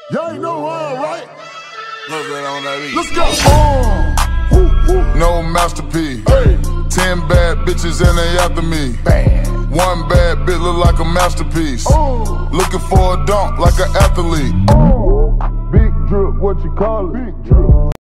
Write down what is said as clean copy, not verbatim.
Y'all ain't know wrong, right? Look good on that beat. Let's go. No masterpiece. Hey. 10 bad bitches and they after me. Bad. One bad bitch look like a masterpiece. Oh. Looking for a dunk like an athlete. Oh. Big drip, what you call it? Big drip.